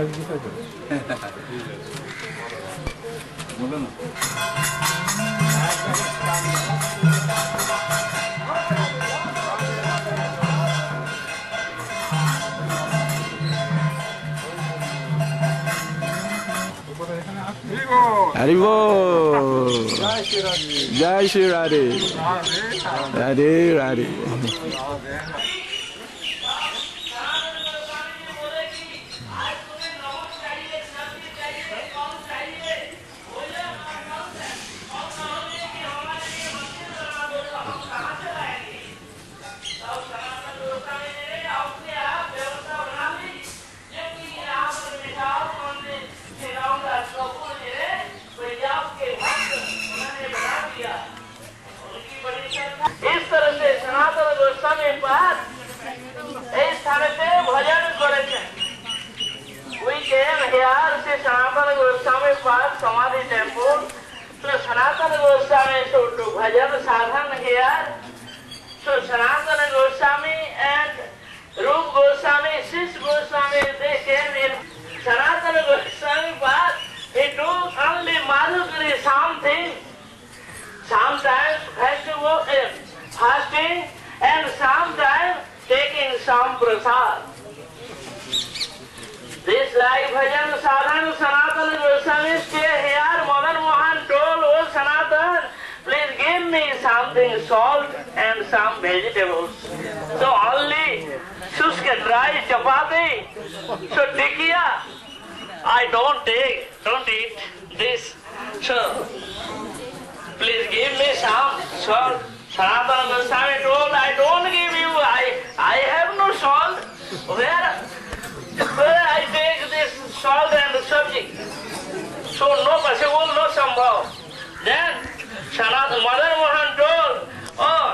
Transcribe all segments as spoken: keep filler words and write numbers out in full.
बोलो ना। हरि बोल। जय श्री राधे राधे राधे। इस तरह से सनातन गोस्वामी पाद इस स्थान पे भजन करे। We came here to Sanatana Goswami Pad Samadhi temple. So Sanatana Goswami should do bhajan sadhan here. So Sanatana Goswami and Rup Goswami, Shish Goswami, they came in Sanatana Goswami Pad. He do only Madhukari something. Sometimes festival, uh, fasting, and sometimes taking some prasad. This like bhajan sadhan Sanatana Goswami stay here. Madan Mohan told, oh Sanatana, please give me something salt and some vegetables. So only shushka dry chapati, so tikya, I don't take, don't eat this. So please give me some salt. Sanatana Goswami told, I don't give you, I, I have no salt. Where, where I take this salt and sabji? So no possible, no sambhav. Then Sanatana Madan Mohan told, oh,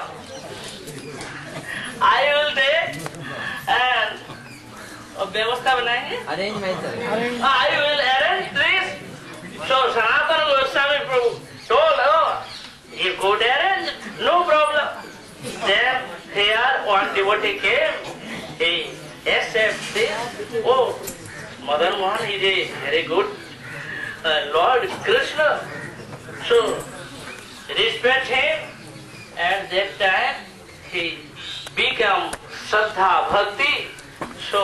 I will take and व्यवस्था बनाएंगे, arrangement. I will arrange this. So Sanatana Goswami told, oh, you could arrange, no problem. Then here one devotee came, he accepted this. Oh, Madan Mohan is a very good uh, Lord Krishna. So respect him, and that time he became Shraddha Bhakti. So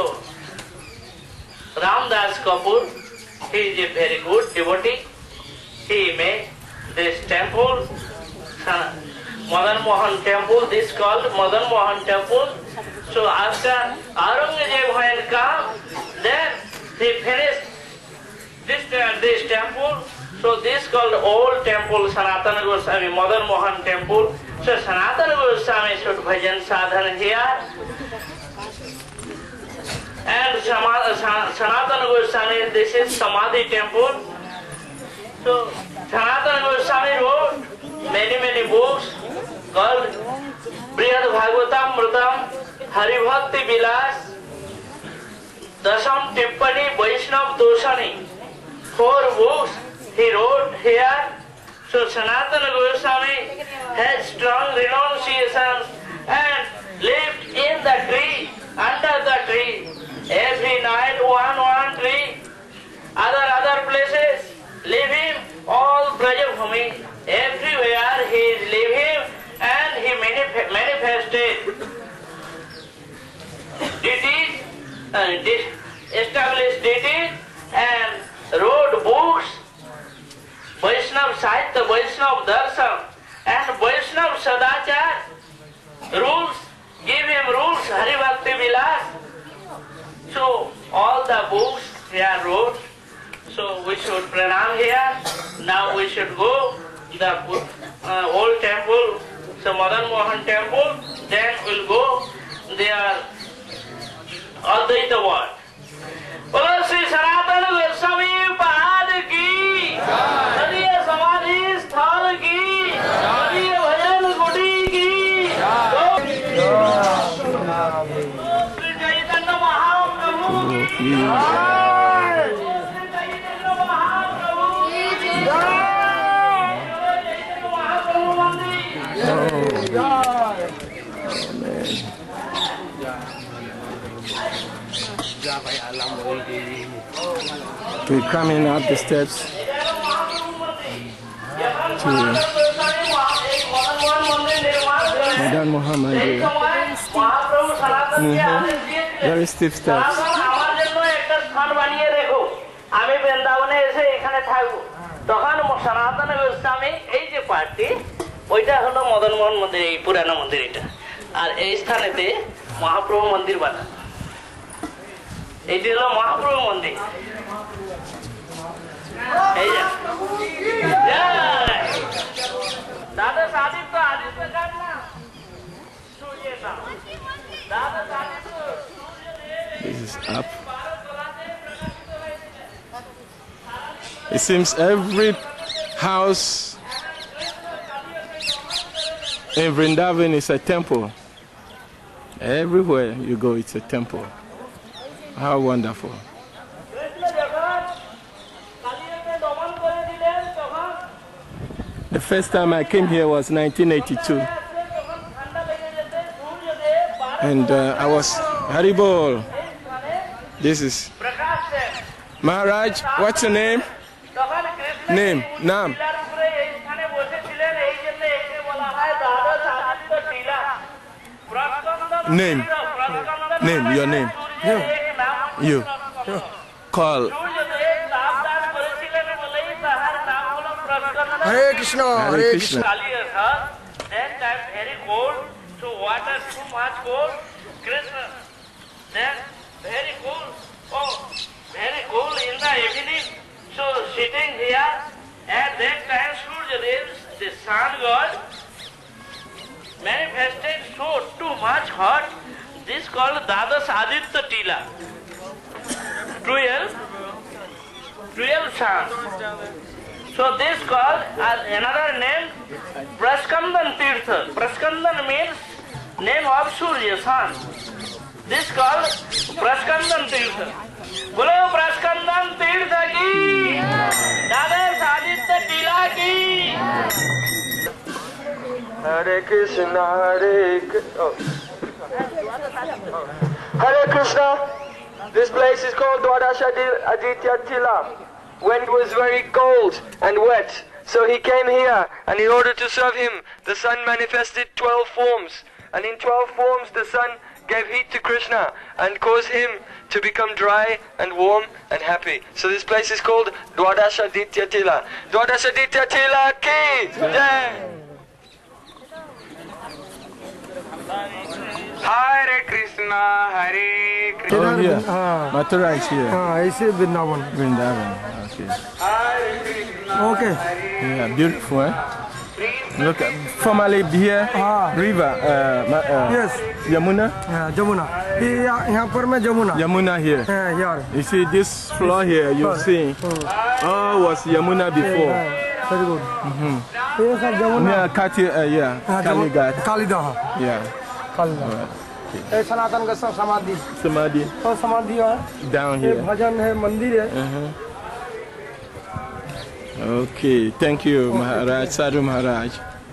Ramdas Kapoor, he is a very good devotee. He made this temple, Madan Mohan temple, this called Madan Mohan temple. So after Aurangzeb had come, then he finished this, uh, this temple. So this called old temple, Sanatana Goswami, Madan Mohan temple. So Sanatana Goswami should bhajan sadhan here. And Sanatana Goswami, this is Samadhi temple. So Sanatana Goswami wrote many many books called Brihad Bhagavatam Mritam, Hari Bhakti Vilas, Dasam Tippani, Vaishnav Doshani. Four books he wrote here. So Sanatana Goswami has strong renunciations and lived in the tree, under the tree. Every night one one tree, other other places, leave him all Brajabhumi. Everywhere he is living, and he manif- manifested deities, uh, de- established deities, and wrote books, Vaishnav Sahitya, Vaishnav Darshan, and Vaishnav Sadachar rules, give him rules, Hari Bhakti Vilas. So all the books he are wrote. So we should pranam here. Now we should go the uh, old temple, so Madan Mohan temple. Then we'll go there Advaita Ward. Bolo Sri Sanatana Goswami Pad ki, Nadiya Samadhi Sthal ki, Nadiya Bhajan Kuti ki, Sri Chaitanya Mahaprabhu ki. Siapa yang alam We're coming up the steps to Madan Mohan Mandir. Mm-hmm. Very steep steps. আমি বৃন্দাবনে এসে এখানে থাকবো তখন সনাতন গোস্বামী এই যে party ওইটা হলো মদন মোহন মন্দির এই পুরানো মন্দির এটা আর এই স্থানেতে মহাপ্রভু মন্দির বানা এইটি হলো মহাপ্রভু মন্দির এই যে দাদা আদিত্য আদিত্য কার না সূর্য নাম দাদা Aditya This is up. It seems every house in Vrindavan is a temple. Everywhere you go, it's a temple. How wonderful. The first time I came here was nineteen eighty-two. And uh, I was Haribol. This is Maharaj. What's your name? Name, Nam. Name. Name, your name. You. You. Call. Hare Krishna, Hare Krishna. Krishna. Then time very cold, so water too much cold. Krishna. Then very cold. Oh, very cold in the evening. So sitting here, at that time Surya Dev, the sun god, manifested so too much hot. This called Dadas Aditya Tila. Twelve, twelve sun. So this called uh, another name Praskandan Tirtha. Praskandan means name of Surya sun. This called Praskandan Tirtha. Bolo Praskandan Tirtha ki, Dadas Aditya Tila ki. Hare Krishna, Hare Krishna. Oh. Hare Krishna. This place is called Dwadasha Aditya Tila. When it was very cold and wet, so he came here, and in order to serve him, the sun manifested twelve forms, and in twelve forms the sun gave heat to Krishna and caused him to become dry and warm and happy. So this place is called Dwadasha Aditya Tila. Dwadasha Aditya Tila ki jai. Hare Krishna, Hare Krishna. Oh, here. Ah. Mathura is here. हाँ ऐसे Vrindavan Vrindavan. Okay. Okay Yeah, beautiful, eh? Look, formerly here, Ah. river, uh, ma- uh, Yes. Yamuna. हाँ, जमुना ये यहाँ यहाँ पर मैं Jamuna Yamuna here. हाँ यार You see this floor here, you see, all was Yamuna before. Very good ये सब Jamuna Near Kati, uh, yeah, हाँ, जमु- Kaligat. कालीदाह Yeah. कालीदाह ये सनातन का सब समाधि Samadhi सब समाधि है down ये here. भजन है मंदिर है Uh-huh. Okay, thank you, Maharaj, Sadhu Maharaj.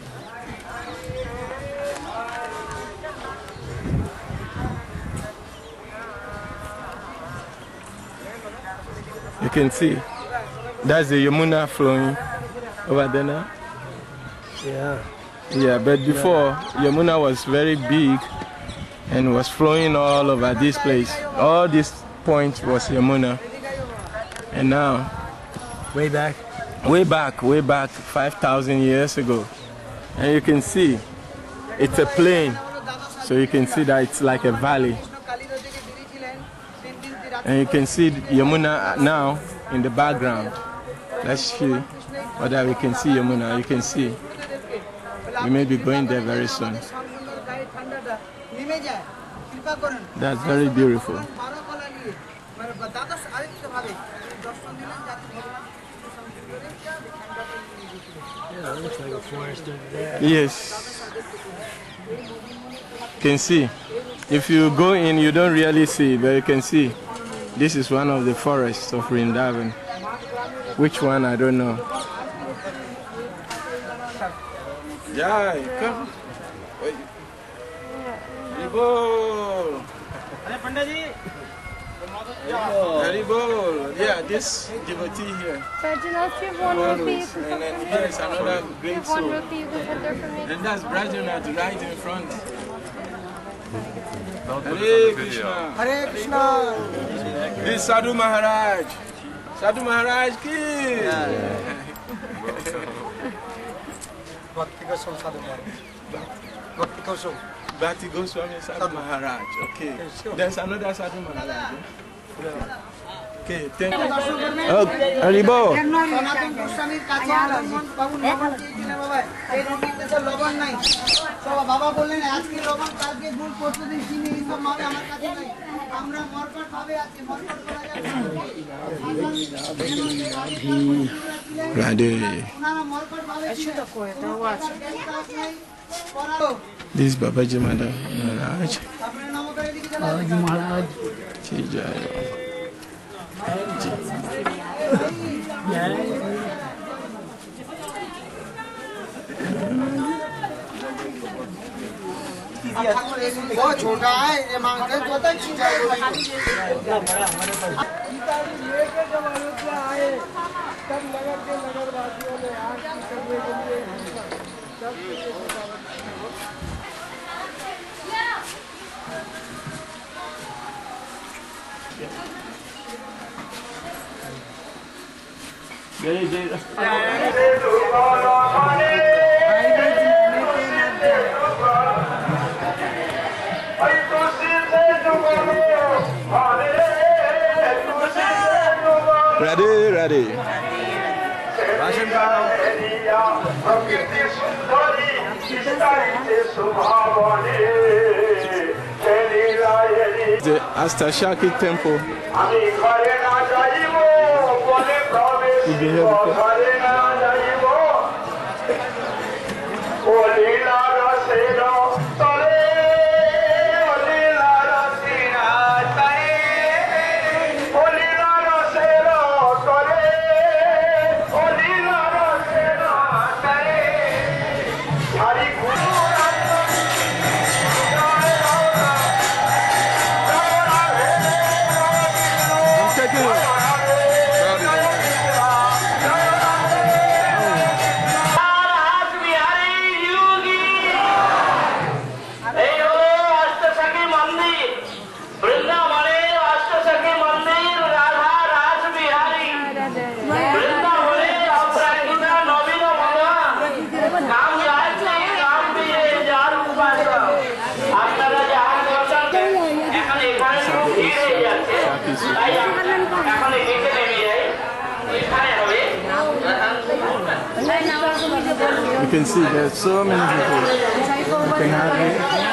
You can see, that's the Yamuna flowing over there now. Yeah. Yeah, but before, Yamuna was very big and was flowing all over this place. All this point was Yamuna. And now, Way back. way back, way back five thousand years ago. And you can see, it's a plain. So you can see that it's like a valley. And you can see Yamuna now in the background. Let's see whether we can see Yamuna. You can see. We may be going there very soon. That's very beautiful. Yes. You can see. If you go in, you don't really see, but you can see. This is one of the forests of Vrindavan. Which one, I don't know. Jai, come. Hey. Haribol. Yeah, this devotee here. Rajanath, you have one rupee. You can And then put here's another you great have one soul. rupee. You can put there for me. And that's Rajanath right in front. Hare Krishna. Hare Krishna. This is Sadhu Maharaj. Sadhu Maharaj ki. Bhakti Goswami Sadhu Maharaj. Bhakti Goswami. Bhakti Goswami Sadhu Maharaj. Okay. There's another Sadhu Maharaj. Okay, thank you. Oh, Haribo. সনাতন গোস্বামীর কাছে বাবু লবণ দিয়েছিলেন বাবা এই রুটিতে তো লবণ নাই সব বাবা বললেন আজকে লবণ কালকে গুড় প্রতিদিন চিনি এই সব মাবে আমার কাছে নাই আমরা মরকট ভাবে আছি মরকট করা যাবে Radhe. ওনারা মরকট ভাবে Что такое? Это watch. This is Babaji Maharaj. আপনার নাম করে দিকে চলে Maharaj. Jai Jai. बहुत छोटा है ये मांगते तो तक चीज है इतना बड़ा हमारे पास लेके जब अयोध्या आए तब नगर के नगरवासियों ने आरती करने के लिए सब Jai Jai. Radhe Radhe. Rajan The Astashaki temple. You be here before? You can see there's so many people. You can hardly.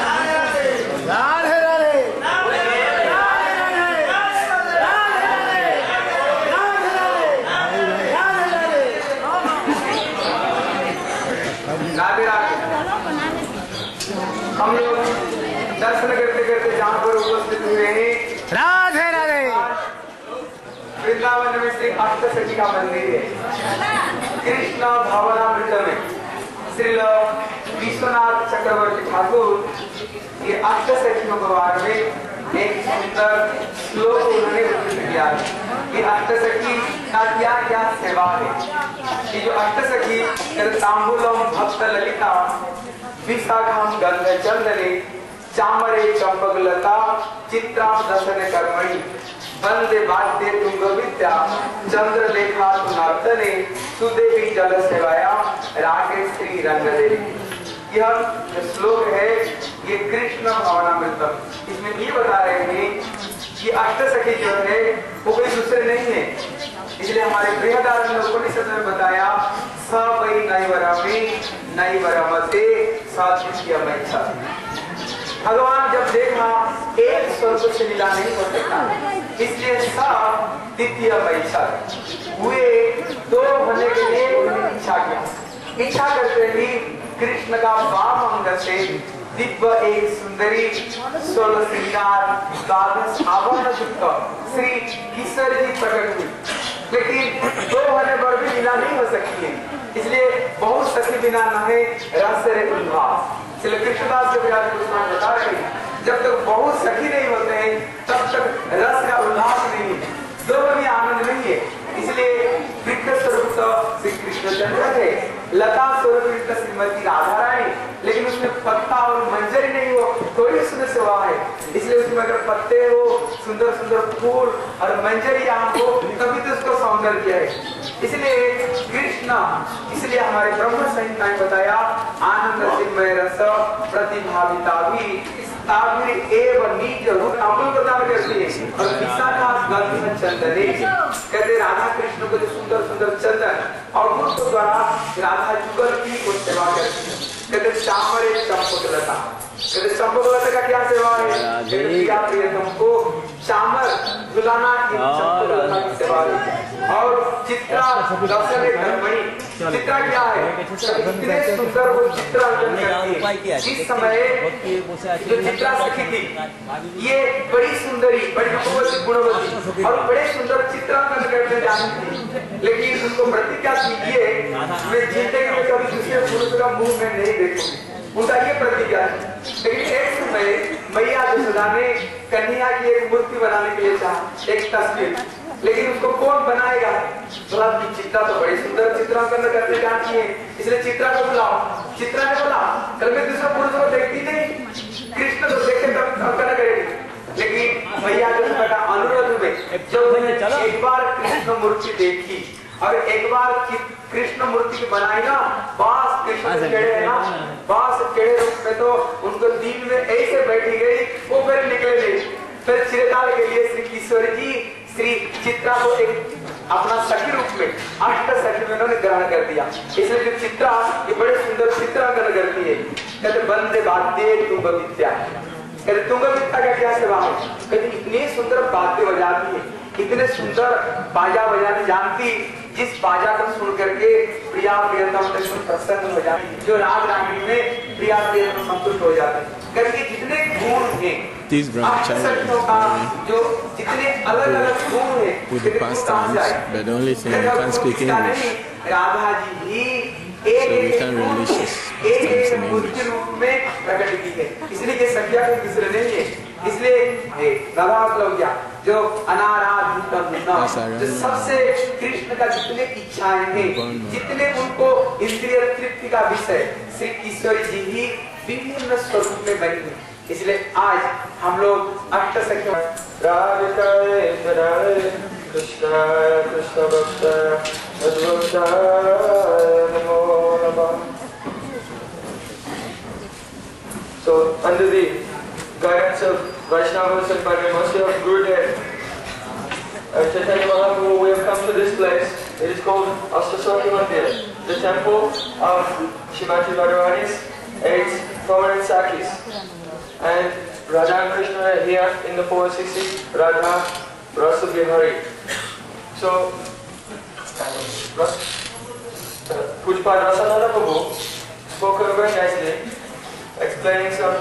हम लोग दर्शन करते करते जहाँ पर उपस्थित हुए हैं राधे राधे वृंदावन में श्री अष्टसखी का मंदिर है। कृष्ण भावनामृत में श्रील विश्वनाथ चक्रवर्ती ठाकुर ये अष्टसखियों के बारे में एक सुंदर श्लोक उन्होंने उत्पन्न किया। ये अष्टसखी का क्या क्या सेवा है। ये जो अष्टसखी तांबूलम भक्त ललिता विशाखम गंध चंदने चामरे चंपकलता चित्राम दशन कर्मणि वंदे वाद्य तुंग विद्या चंद्रलेखा तुनार्दने सुदेवी जल सेवाया रागे श्री रंगदेवी। यह जो श्लोक है ये कृष्ण भावनामृतम। इसमें ये बता रहे हैं कि अष्टसखी जो है वो कोई दूसरे नहीं है। इसलिए हमारे बृहदारण्य उपनिषद में बताया स वै नैवरमे नैवरमते साधिक्यमैच्छा। भगवान जब देखा एक स्वरूप से मिला नहीं हो सकता, इसलिए सा द्वितीय मैच्छा हुए दो होने के लिए उन्होंने इच्छा किया। इच्छा करते ही कृष्ण का वाम अंग से दिव्य एक सुंदरी सोलह श्रृंगार द्वादश आभरण युक्त श्री किशोर जी प्रकट हुई। लेकिन दो होने पर भी मिला नहीं हो सकती है, इसलिए बहुत सखी बिना नहे रस रे उल्लास। इसलिए कृष्णदास के विराज गोस्वामी बता रहे हैं जब तक बहुत सखी नहीं होते हैं तब तक रस का उल्लास नहीं लता स्वरूप श्रीमती राधा रानी, लेकिन उसमें पत्ता और मंजरी नहीं हो, थोड़ी उसमें सेवा है। इसलिए उसमें अगर पत्ते हो, सुंदर सुंदर फूल और मंजरी आम हो, तभी तो उसको सौंदर्य है। इसलिए कृष्ण, इसलिए हमारे ब्रह्म संहिता ने बताया आनंद चिन्मय रस प्रतिभाविता भी एवं नीच रूप अमूल प्रदान करती है। और विशाखा गंध चंदने, कहते राधा कृष्ण को जो सुंदर सुंदर चंदन और उनको द्वारा राधा जुगल की को सेवा करती है। कहते श्यामरे चंपक लता, कहते चंपक लता का क्या सेवा है? कहते प्रिया प्रियतम को श्यामर झुलाना की चंपक लता की सेवा है। और चित्रा दर्शन धर्मणी, चित्रा क्या है? इतने सुंदर वो चित्रांकन करती है। इस समय जो चित्रा सखी थी, ये बड़ी सुंदरी, बड़ी रूपवती, गुणवती और बड़े सुंदर चित्रांकन करने जानती थी, लेकिन उनको प्रतिज्ञा थी ये मैं जिंदगी में कभी दूसरे पुरुष का मुंह में नहीं देखूंगी, उनका ये प्रतिज्ञा है। लेकिन एक समय मैया यशोदा ने कन्हैया की एक मूर्ति बनाने के लिए चाहा, एक तस्वीर, लेकिन उसको कौन बनाएगा? बोला कि चित्रा तो बड़ी सुंदर चित्रांकन करने जानती है, इसलिए चित्रा को बुलाओ। चित्रा ने बोला कल मैं दूसरा पुरुष को देखती नहीं, कृष्ण को देखे तब करना करेगी। लेकिन मैया यशोदा का अनुरोध में जब मैंने एक बार कृष्ण मूर्ति देखी और एक बार कृष्ण मूर्ति बनाई ना, बास कृष्ण के केड़े है ना, बास केड़े रूप में तो उनको दिन में ऐसे बैठी गई, वो फिर निकले नहीं। फिर चिरकाल के लिए श्री किशोर जी श्री चित्रा को एक अपना सखी रूप में अष्ट सखी में उन्होंने ग्रहण कर दिया। इसलिए जो चित्रा ये बड़े सुंदर चित्रांकन करती है। कहते बंदे वाद्य तुंग विद्या, कहते तुंग विद्या का क्या सेवा है? कहते इतनी सुंदर वाद्य बजाती है, इतने सुंदर बाजा बजाने जानती, जिस बाजा को सुन करके प्रिया प्रियतम प्रसन्न हो जाती, जो राग रागिनी में प्रिया प्रियतम संतुष्ट हो जाते। कहते जितने गुण हैं जो जितने अलग अलग गुण हैं with the pastimes, but the only thing you can't speak English, Radha ji he so we can't release this pastimes in English. रूप में प्रकट की है। इसलिए ये संख्या कोई दूसरे नहीं है। इसलिए राधा मतलब क्या? जो अनाराधित, जो सबसे कृष्ण का जितने इच्छाएं हैं, जितने उनको इंद्रिय तृप्ति का विषय, श्री किशोरी जी ही विभिन्न स्वरूप में बनी है। इसलिए आज हम लोग अष्ट संख्या राधिकाए राधे कृष्णाय कृष्ण भक्ताय अद्भुताय नमो नमः। So under the guidance of Vaishnavas and by the mercy of Gurudev, uh, Chaitanya Mahaprabhu, we have come to this place. It is called Astaswati Mandir, the temple of Shrimati Radharani's eight prominent Sakis. And Radha and Krishna are here in the four sixty Radha Rasa Vihari. So, Pujapad Rasananda Prabhu spoke very nicely, explaining some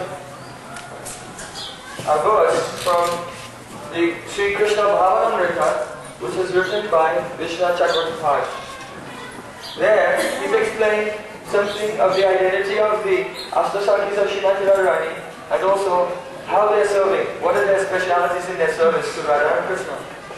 a verse from the Sri Krishna Bhavanamrita, which is written by Vishwanath Chakravarti. There, he's explained something of the identity of the Astasakis of Shrimati Radharani, and also how they are serving, what are their specialities in their service to Radha and Krishna.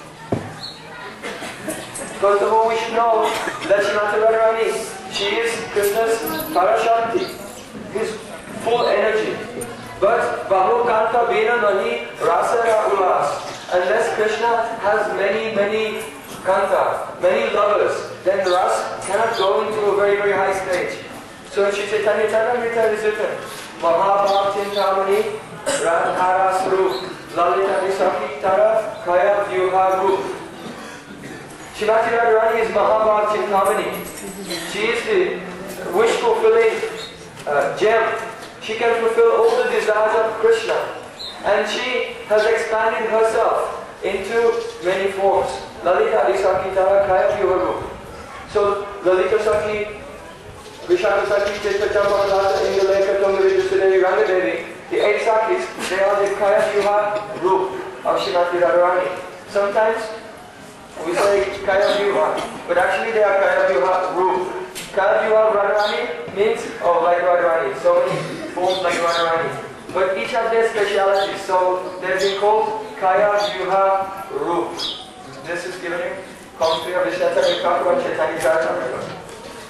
First of all, we should know that Shrimati Radharani, she is Krishna's Parashanti, his full energy. But Bahu Kanta Vena Nahi Rasara Ulas, unless Krishna has many, many Kanta, many lovers, then Ras cannot go into a very, very high stage. So in Shri Chaitanya Charitamrita it is written, Mahabhav Chintamani Radhara Swarup Lalita Nisakitara Kaya Vyuha Rup. Shrimati Radharani is Mahabhav Chintamani. She is the wish fulfilling uh, gem. She can fulfill all the desires of Krishna. And she has expanded herself into many forms. Lalita Nisakitara Kaya Vyuha Rup. So Lalita Saki, Vishaka Saki, Chitra Champakalata, Indaleka, Tungavidusuderi, Rangadevi, the eight Sakis, they are the Kaya Vyuha Rup of Shrimati Radharani. Sometimes we say Kaya Vyuha, but actually they are Kaya Vyuha Rup. Kaya Vyuha Radharani means, oh, like Radharani, so many forms like Radharani. But each have their specialities, so they've been called Kaya Vyuha Rup. This is given in commentary of Vishwanath Chakravarti Chaitanya Charitamrita.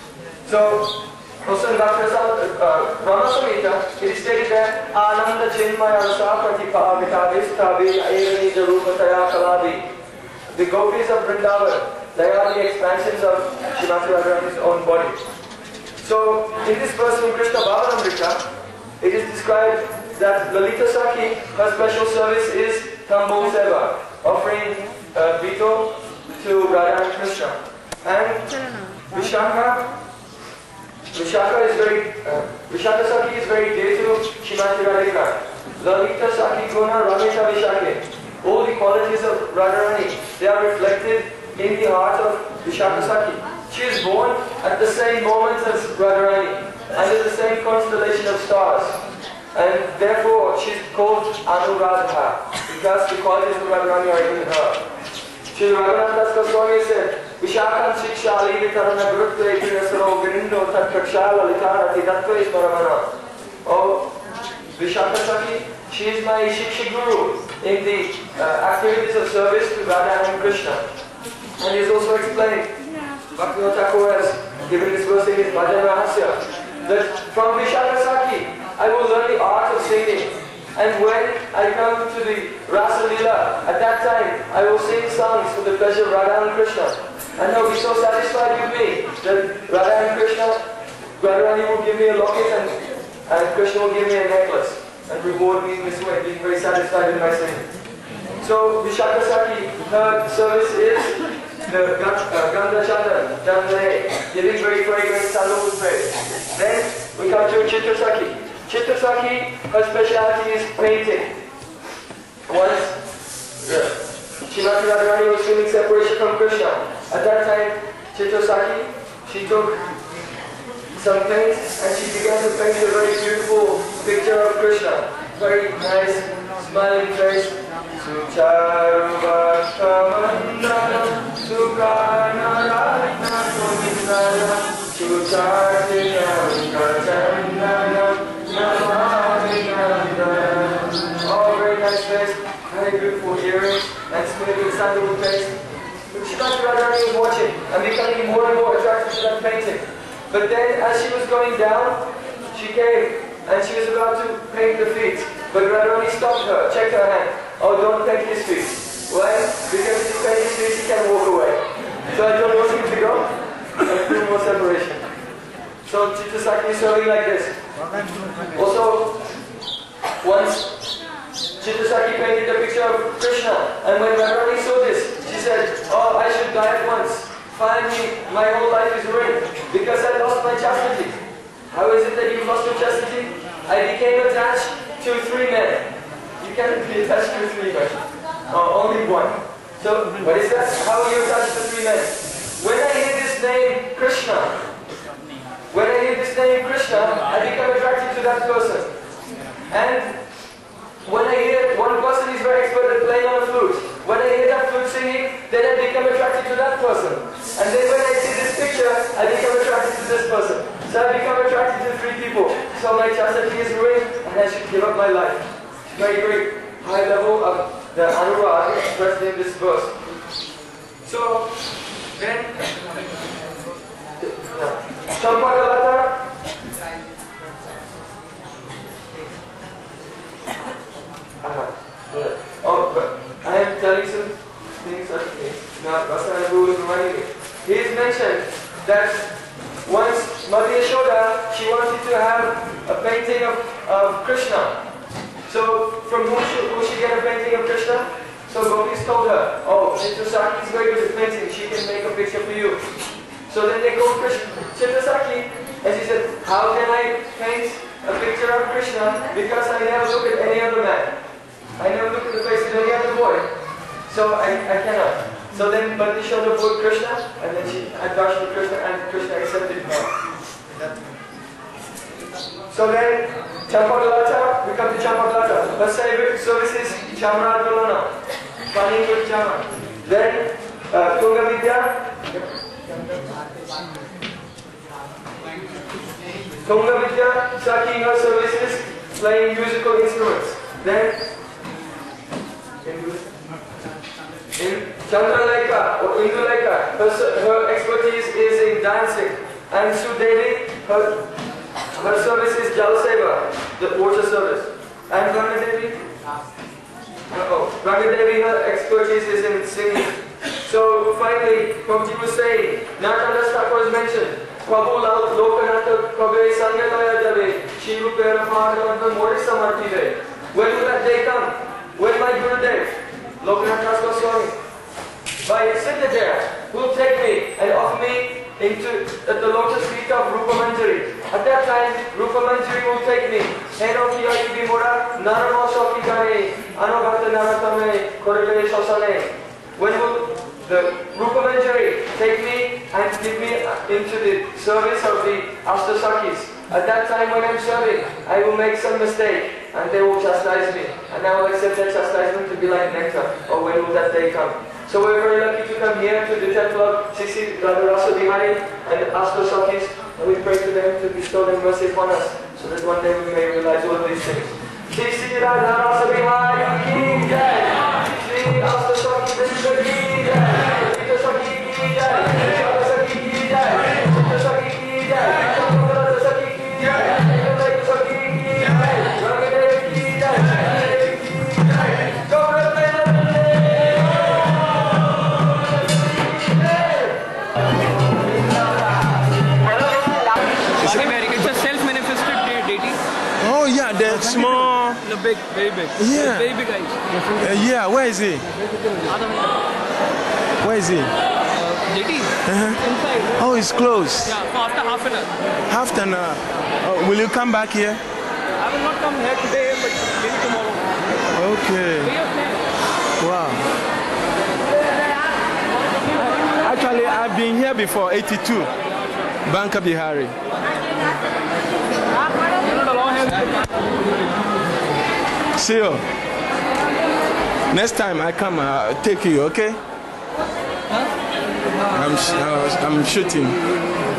So, also in Bhakti uh, Brahma Samhita, it is stated that Ananda Chinmaya Rasa Pratipa Vitavistavi Ayani Jarupataya Kalavi. The gopis of Vrindavan, they are the expansions of Srimati Radharani's own body. So, in this verse from Krishna Bhavanamrita, it is described that Lalita Sakhi, her special service is Tambo Seva, offering uh, Vito to Radha and Krishna. And Vishaka, Vishaka is very, uh, Vishaka Sakhi is very dear to Srimati Radhika. Lalita Sakhi Guna Ramita Vishake. All the qualities of Radharani, they are reflected in the heart of Vishaka Sakhi. She is born at the same moment as Radharani, under the same constellation of stars. And therefore she is called Anuradha, because the qualities of Radharani are in her. Shri Raghunath Das Goswami said, Vishakam Shikshali Vitarana Gurutve Vinasaro Virindo Tatkakshala Litarati Tattva Ismaramana. Oh, Vishaka Sakhi, she is my Shiksha Guru in the uh, activities of service to Radha and Krishna. And he is also explained, Bhaktivinoda Thakur has given this verse in his Bhajan Rahasya, that from Vishaka Sakhi I will learn the art of singing. And when I come to the Rasa Leela, at that time I will sing songs for the pleasure of Radha and Krishna. And I will be so satisfied with me that Radha and Krishna, Radharani will give me a locket and, and Krishna will give me a necklace and reward me in this way, being very satisfied with my singing. So Vishaka Sakhi, her service is the Gandha Chandana, Dandale, giving very fragrant sandalwood praise. Then we come to Chitta Sakhi. Chitta Sakhi, her speciality is painting. Once yeah, Srimati Radharani was feeling separation from Krishna. At that time, Chitta Sakhi, she took some paints and she began to paint a very beautiful picture of Krishna. Very nice, smiling face. Sucharuva Kamandana Sukana Ratna Sumindana Sucharinam Kachandana Oh, very nice face, very beautiful earrings, and smiling sandalwood face. Srimati Radharani was watching and becoming more and more attracted to that painting. But then, as she was going down, she came and she was about to paint the feet. But Radharani stopped her, checked her hand. Oh, don't paint his feet. Why? Because if you paint his feet, he can walk away. So I don't want him to go. And do more separation. So Chitta Sakhi is serving like this. Also, once Chitta Sakhi painted a picture of Krishna, and when Radharani saw this, she said, oh, I should die at once. Finally, my whole life is ruined because I lost my chastity. How is it that you lost your chastity? I became attached to three men. You can't be attached to three men. Uh, only one. So, what is that? How are you attached to three men? When I hear this name, Krishna, when I hear this name, Krishna, I become attracted to that person. And when I hear one person is very expert at playing on a flute, when I hear that flute singing, then I become attracted to that person. And then when I see this picture, I become attracted to this person. So I become attracted to three people. So my chastity is ruined, and I should give up my life. Very, very high level of the Anurag expressed in this verse. So, then, Champakalata. Oh, but I am telling some things, such things. Now, Vasana Guru is reminding me. He has mentioned that once Mati Yashoda, she wanted to have a painting of, of Krishna. So, from whom should, who she get a painting of Krishna? So Gopis told her, oh, Chitta Sakhi is very good at painting, she can make a picture for you. So then they called Chitta Sakhi, and she said, how can I paint a picture of Krishna because I never look at any other man? I never look at the face of any other boy. So I, I cannot. So then Bhakti showed her boy Krishna, and then she had darshan with Krishna, and Krishna accepted her. So then, Champakalata, we come to Champakalata. Her service is Chamradulana, Pani with Chama. Then, uh, Tunga Vidya. Tunga Vidya, Sakhi, her service is playing musical instruments. Then, in Chandraleka or Induleka, her, her expertise is in dancing. And Sue Devi, her, her service is Jal Seva, the water service. And Ranga Devi, oh, Ranga Devi, her expertise is in singing. So finally, Prabhuji was saying, Narayandas Thakur is mentioned. Prabhu Lal Lokanath Kabir Sangalaya Jave, Shivu Pera Mahadevan Mori Samarthi. When will that day come? When my Gurudev, Lokanath Das Goswami, by Siddhajaya, will take me and offer me into at the lotus feet of Rupa Manjari. At that time, Rupa Manjari will take me. Heno ki ayi bimora, naramo shoki kare, anobhakta naratame, korebe shosane. When will the Rupa Manjari take me and give me into the service of the Ashtasakis? At that time when I'm serving, I will make some mistake and they will chastise me. And I will accept that chastisement to be like nectar. Or when will that day come? So we're very lucky to come here to the temple of Sisi Radharasa Bihari and Ashtasakis. And we pray to them to bestow their mercy upon us so that one day we may realize all of these things. Sisi Radharasa Bihari ki jai. Sisi Ashtasaki Bishra ki jai. Sita Saki ki jai. Sita Saki ki jai. Sita Saki ki jai. Oh yeah, the small. The big, very big. Yeah. Very big eyes. Uh, yeah, where is he? Where is he? Uh, J T. Uh-huh. Inside. Oh, it's closed. Yeah, for after half an hour. Half an hour. Oh, will you come back here? I will not come here today, but maybe tomorrow. Okay. Wow. Actually, I've been here before, eighty-two. Banka Bihari. See you. Next time I come, I'll take you, okay? Huh? I'm, sh I'm shooting.